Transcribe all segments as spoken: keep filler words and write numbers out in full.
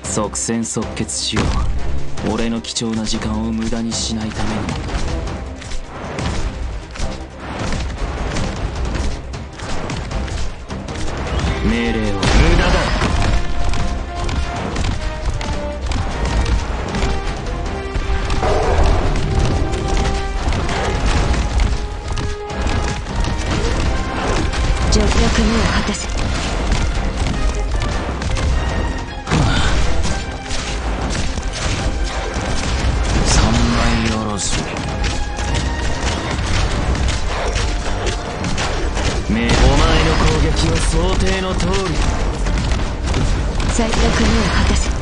即戦即決しよう。俺の貴重な時間を無駄にしないために。命令を。無駄だ。 役目を果たせ。 三枚おろし。めお前の攻撃は想定の通り。 最悪目を果たせ。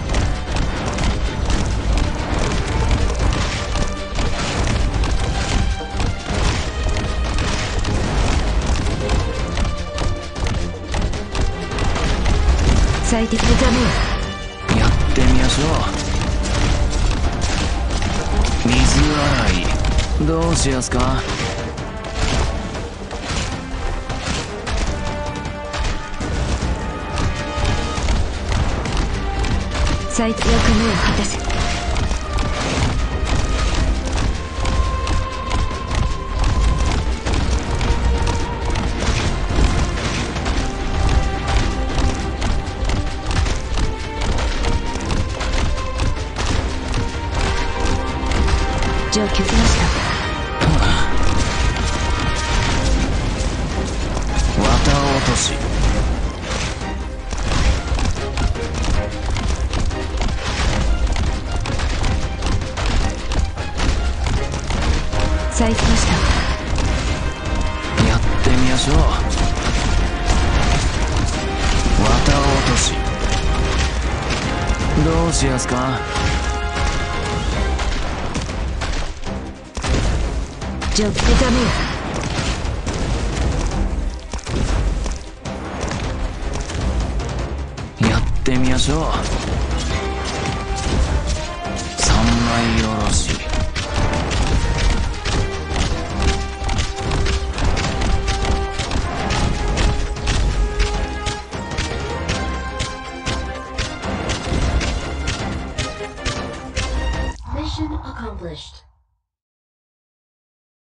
最適なためよ。 やってみましょう。水洗いどうしやすか。 最適な役目を果たせ。状況きました。 綿落とし。 さあ行きました。 やってみましょう。綿落としどうしやすか。 ジョッキダメよ。 やってみましょう。三枚おろし。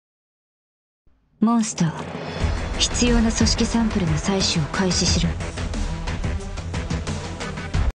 モンスター、必要な組織サンプルの採取を開始しろ。